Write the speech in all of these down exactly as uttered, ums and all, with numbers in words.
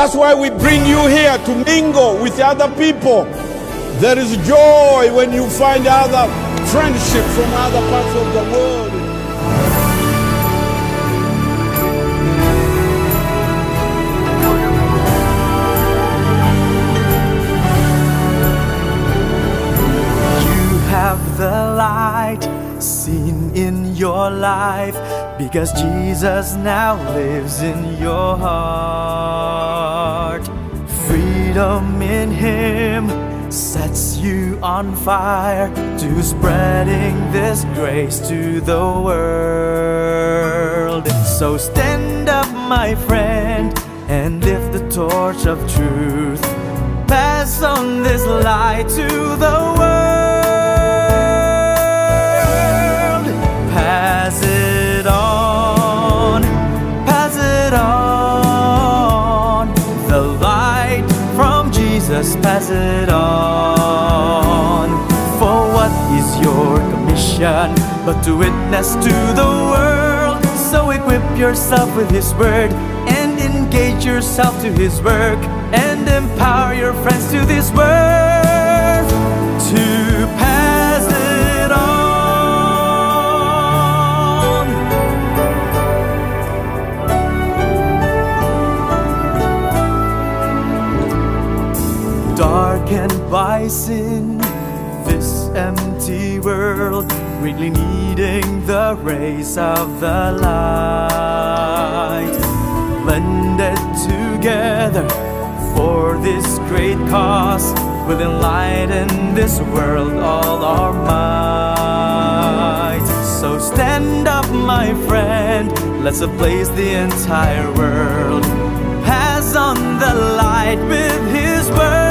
That's why we bring you here to mingle with other people. There is joy when you find other friendship from other parts of the world. Have the light seen in your life, because Jesus now lives in your heart. Freedom in Him sets you on fire to spreading this grace to the world. So stand up, my friend, and lift the torch of truth. Pass on this light to the world. Pass it on, pass it on. The light from Jesus, pass it on. For what is your commission but to witness to the world? So equip yourself with His word and engage yourself to His work, and empower your friends to this word, to pass it on. Darkened by sin, this empty world really needing the rays of the light, blended together for this great cause, will enlighten this world all our might. So stand up, my friend, let's ablaze the entire world. Pass on the light with His word.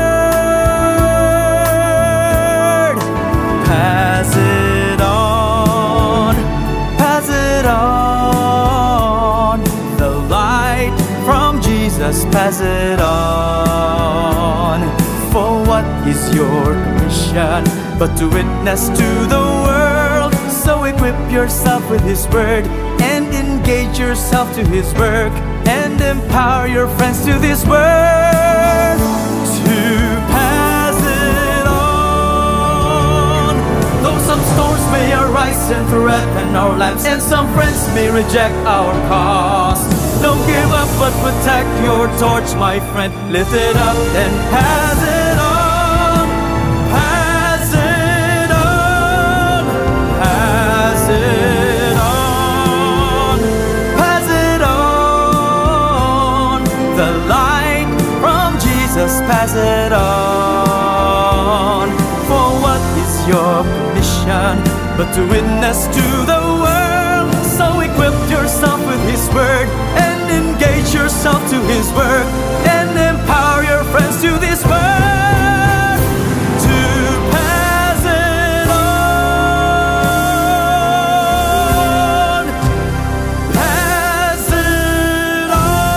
Pass it on, pass it on. The light from Jesus, pass it on. For what is your commission but to witness to the world? So equip yourself with His word and engage yourself to His work, and empower your friends to this word, to pass it on. Though some storms may arise and threaten our lives, and some friends may reject our cause, don't give up but protect your torch, my friend. Lift it up and pass it on. Pass it on. Pass it on. Pass it on. The light from Jesus, pass it on. For what is your commission but to witness to the world? So equip yourself with His word and engage yourself to His work, and empower your friends to this word, to pass it on. Pass it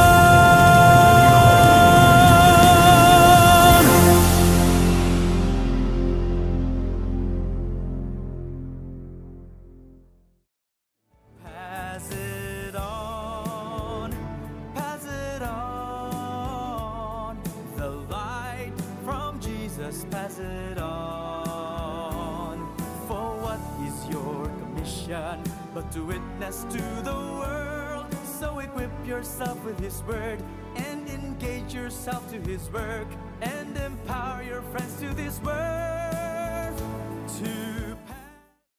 on. Pass it on, pass it on. The light from Jesus, pass it on. For what is your commission but to witness to the world? So equip yourself with His word and engage yourself to His work, and empower your friends to this word.